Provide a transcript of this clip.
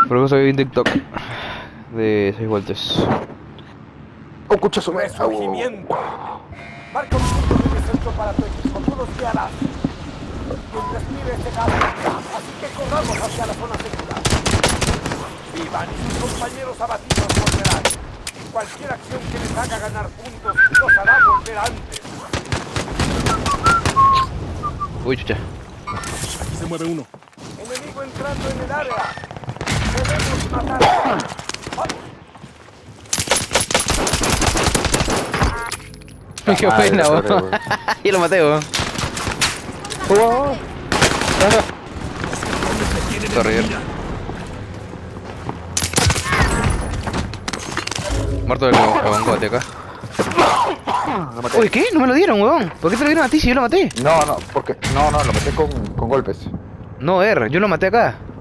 Por eso soy un TikTok de 6 voltios. Oh, escucha su Resurgimiento. Marca un punto de descenso para tu equipo. Tú los guiarás. Quien respire este gas, así que corramos hacia la zona segura. Iván y sus compañeros abatidos volverán. Cualquier acción que les haga ganar puntos los hará volver antes. Uy, chucha. Aquí se mueve uno. Enemigo entrando en el área. Debemos matar. Qué buena, weón. Yo lo maté, weón. Sorry. Muerto el bongote acá. Uy, ¿qué? No me lo dieron, weón. ¿Por qué te lo dieron a ti si yo lo maté? No, porque... No, lo metí con golpes. No, yo lo maté acá.